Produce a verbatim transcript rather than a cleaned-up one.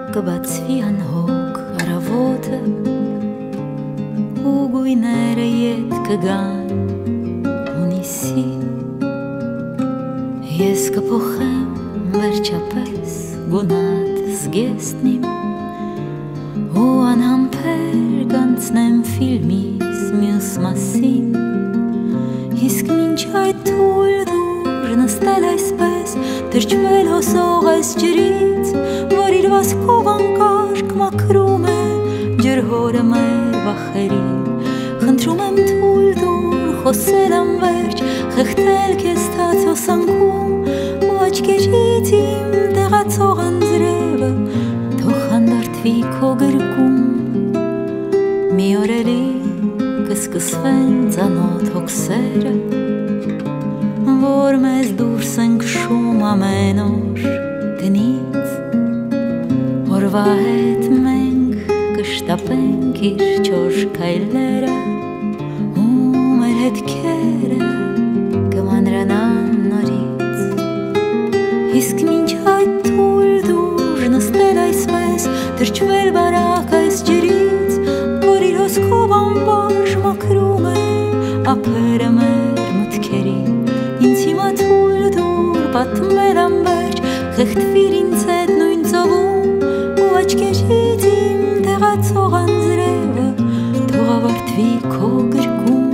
կբացվի անհոգ առավոտը ու գույները ետ կգան հունիսի ես կփոխեմ վերջապես գունատ զգեստն իմ ու անհամբեր կանցնեմ ֆիլմից մյուս մասին իսկ մինչ այդ թույլ դուր նստել այսպես թրջվել հոսող այս ջրից որ իր վազքով անկարգ մաքրում է ջրհորը մեր վախերին խնդրում եմ թույլ դուր խոսել անվերջ խեղդել քեզ թաց հոսանքում ու աչքերից իմ տեղացող անձրևը թող հանդարտվի քո գրկում մի օր էլի կսկսվեն ծանոթ հոգսերը որ մեզ դուրս են քշում ամեն օր տնից օրվա հետ մենք կշտապենք իր չոր քայլերը ու մեր հետքերը կմանրանան նորից իսկ մինչ այդ թույլ դուր նստել այսպես թրջվել բարակ այս ջրից որ իր հոսքով ամբողջ մաքրում է ափերը մեր մտքերին ինձ հիմա թույլ դուր պատմել անվերջ խեղդվիր ինձ հետ նույն ծովում ու աչքերից իմ տեղացող անձրևը թող ավարտվի քո գրկում